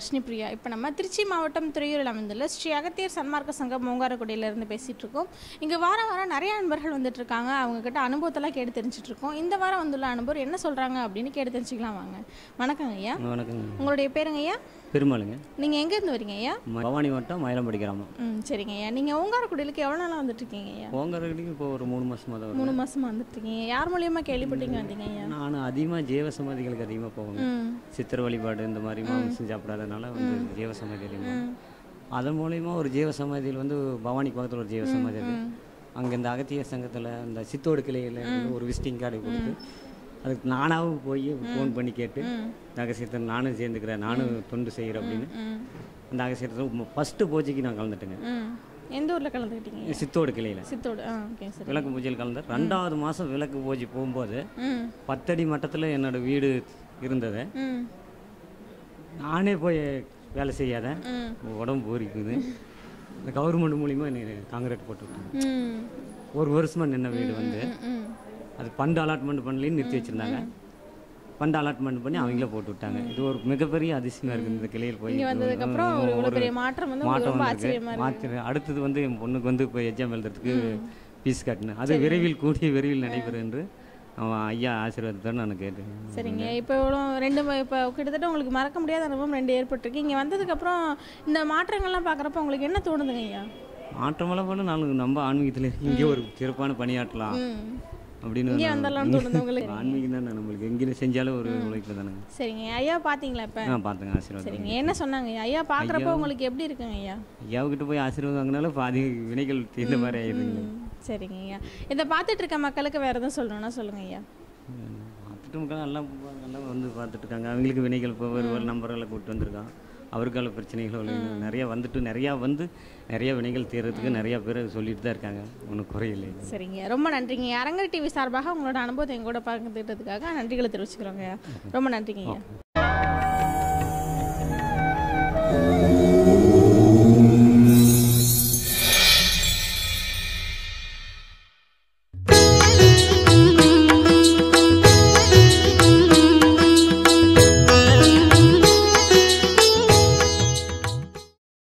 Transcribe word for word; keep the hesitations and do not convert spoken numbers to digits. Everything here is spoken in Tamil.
தர்ஷினி பிரியா. இப்போ நம்ம திருச்சி மாவட்டம் துறையூரில் அமைந்துள்ள ஸ்ரீ அகத்தியர் சன்மார்க்க சங்கம் ஓங்காரக்குடியிலேருந்து பேசிகிட்டு இருக்கோம். இங்கே வாரம் வாரம் நிறைய நண்பர்கள் வந்துட்டு இருக்காங்க. அவங்கக்கிட்ட அனுபவத்தெல்லாம் கேட்டு தெரிஞ்சுட்டு இருக்கோம். இந்த வாரம் வந்துள்ள அனுபவம் என்ன சொல்கிறாங்க அப்படின்னு கேட்டு தெரிஞ்சுக்கலாம் வாங்க. வணக்கங்க ஐயா. வணக்கங்க. உங்களுடைய பேருங்க ஐயா? பெருமாளுங்க. நீங்கள் எங்கேருந்து வரீங்க ஐயா? பவானி மாவட்டம் மயிலம்படி கிராமம். ம் சரிங்க ஐயா. நீங்கள் ஓங்காரக்குடியிலுக்கு எவ்வளோ நாளாக வந்துட்டு இருக்கீங்க ஐயா? ஓங்காரக்குடிக்கு இப்போ ஒரு மூணு மாதமாக தான். மூணு மாதமாக வந்துட்டு இருக்கீங்க. யார் மூலியமாக கேள்விப்பட்டீங்க வந்தீங்க ஐயா? நான் அதிகமாக ஜீவ சமாதிகளுக்கு அதிகமாக போவேங்க. சித்திர வழிபாடு இந்த மாதிரி மாமிசம் சாப்பிடாதனால வந்து ஜீவ சமாதி அதிகமாக. அதன் மூலயமா ஒரு ஜீவ சமாதியில் வந்து பவானிக்கு பக்கத்தில் ஒரு ஜீவ சமாதி இருக்குது. அங்கே இந்த அகத்தியர் சங்கத்தில் இந்த சித்தோடு கிளையில் ஒரு விசிட்டிங் கார்டு கொடுத்து அதுக்கு நானாகவும் போய் ஃபோன் பண்ணி கேட்டு அகசியத்தை நானும் சேர்ந்துக்கிறேன், நானும் தொண்டு செய்கிறேன் அப்படின்னு அந்த அகசியத்தை ஃபஸ்ட்டு பூஜைக்கு நான் கலந்துட்டேங்க. எந்த ஊரில் கலந்துக்கிட்டீங்க? சித்தோடு கிளையில். சித்தோடு. ஆ ஓகே சார். விளக்கு பூஜையில் கலந்தேன். ரெண்டாவது மாதம் விளக்கு பூஜை போகும்போது பத்தடி மட்டத்தில் என்னோடய வீடு இருந்தது. நானே போய் வேலை செய்யாத உடம்பு போரிக்குது. இந்த கவர்மெண்ட் மூலிமா என்னை காங்கிரீட் போட்டு விட்டாங்க. ஒரு வருஷமாக நின்ன வீடு வந்து அது ஃபண்ட் அலாட்மெண்ட் பண்ணலன்னு நிறுத்தி வச்சுருந்தாங்க. ஃபண்ட் அலாட்மெண்ட் பண்ணி அவங்களே போட்டு விட்டாங்க. இது ஒரு மிகப்பெரிய அதிசயமாக இருக்குது. இந்த கிளையில் போய் மாற்றம் மாற்றி அடுத்தது வந்து என் பொண்ணுக்கு வந்து இப்போ எக்ஸாம் எழுதுறதுக்கு ஃபீஸ் கட்டினேன். அது விரைவில் கூடிய விரைவில் நடைபெறும் என்று அவன் ஐயா ஆசீர்வாதத்தை நான் கேட்டேன். சரிங்க. இப்போ எவ்வளோ ரெண்டு இப்போ கிட்டத்தட்ட உங்களுக்கு மறக்க முடியாத அனுபவம் ரெண்டு ஏற்பட்டிருக்கு. இங்கே வந்ததுக்கப்புறம் இந்த மாற்றங்கள்லாம் பார்க்குறப்ப உங்களுக்கு என்ன தோணுதுங்க ஐயா? மாற்றமெல்லாம் போல நான் நம்ம ஆன்மீகத்தில் இங்கே ஒரு சிறப்பான பணியாற்றலாம் அப்படின்னு ஆன்மீகம் தான் நம்மளுக்கு எங்கே செஞ்சாலும் ஒரு உழைப்பு தானே. சரிங்க. ஐயா பார்த்தீங்களா இப்போ? ஆ பார்த்தேங்க. ஆசீர்வாதம். சரிங்க. என்ன சொன்னாங்க ஐயா? பார்க்குறப்ப உங்களுக்கு எப்படி இருக்குங்க ஐயா? ஐயாவுக்கிட்ட போய் ஆசீர்வாதம் வாங்கினாலும் பாதி வினைகள் தீர்ந்த மாதிரி ஆயிடுதுங்க. சரிங்க ஐயா. இதை பார்த்துட்டு இருக்க மக்களுக்கு வேறு எதுவும் சொல்லணும்னா சொல்லுங்க ஐயா. பார்த்துட்டு மக்கள் நல்லா நல்லா வந்து பார்த்துட்டு இருக்காங்க. அவங்களுக்கு வினைகள் இப்போ ஒரு நம்பர்களை கூப்பிட்டு வந்திருக்கான். அவருக்கால பிரச்சனைகள் நிறையா வந்துட்டு நிறையா வந்து நிறைய வினைகள் தீர்றதுக்கு நிறையா பேர் சொல்லிட்டு தான் இருக்காங்க. ஒன்றும் குறையில்லை. சரிங்க. ரொம்ப நன்றிங்க. அரங்க டிவி சார்பாக உங்களோட அனுபவத்தை எங்கூட பகிர்ந்துக்கிட்டதுக்காக நன்றிகளை தெரிவிச்சுக்கிறோங்க. ரொம்ப நன்றிங்க ஐயா.